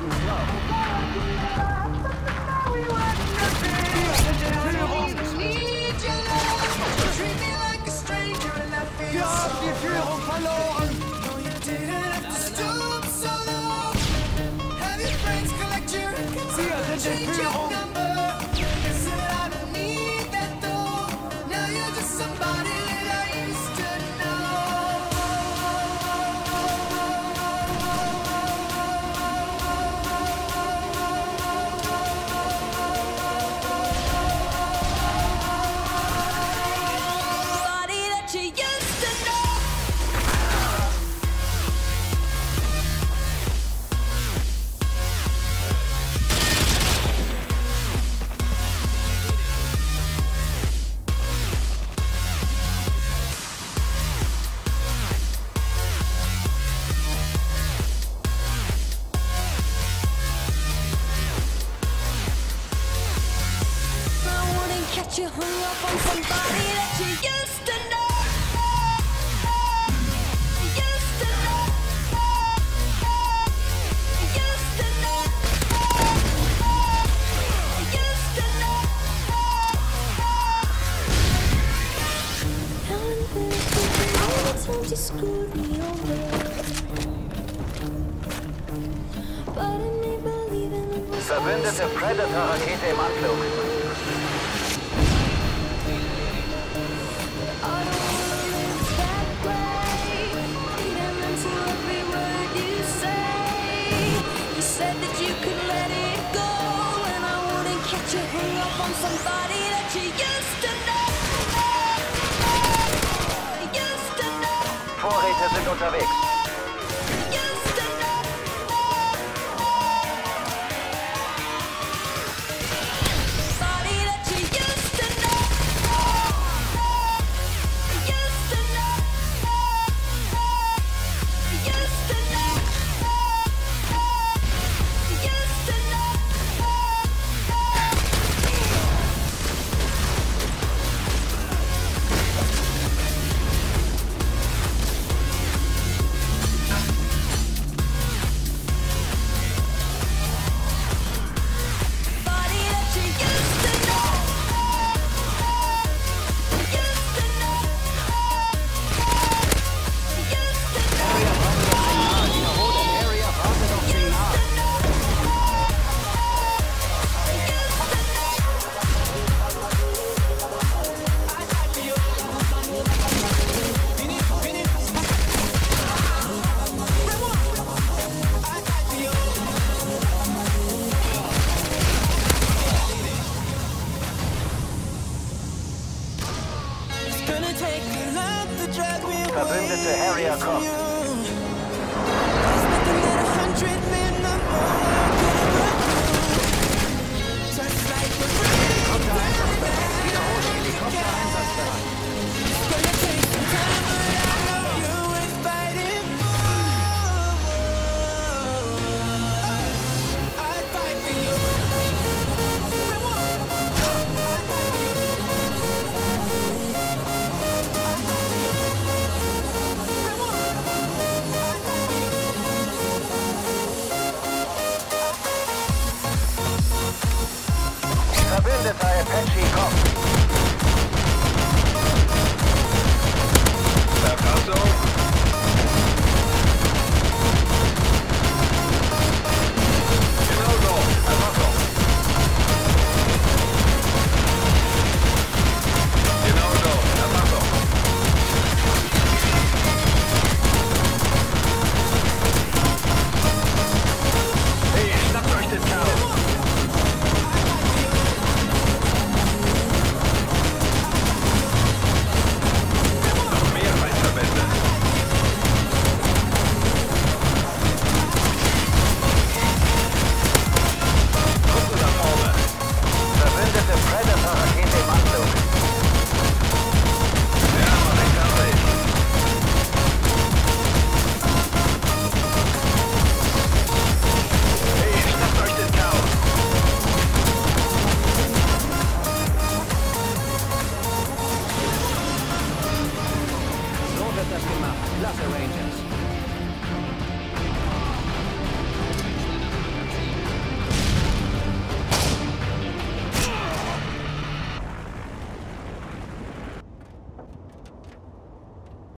haben drauf. Wir haben die Führung verloren! Wir sind in Führung! You hung up on somebody that you used to know. Used to know. Used to know. Used to know. Now and then, all the times you screwed me over, but I may believe in it was Verbündete Predator-Rakete im Anflug. Somebody that you used to know. Used to know. Vorräte sind unterwegs. Used to know. Somebody that you used to know. Used to know. Used to know. Used to know. Verbündete Harrier kommt. Verbündeter Apache kommt. Verfassung. Genau so. Verfassung. Genau so. Verfassung. Hey, schnappt euch den Kerl. Das gemacht. Klasse, Rangers.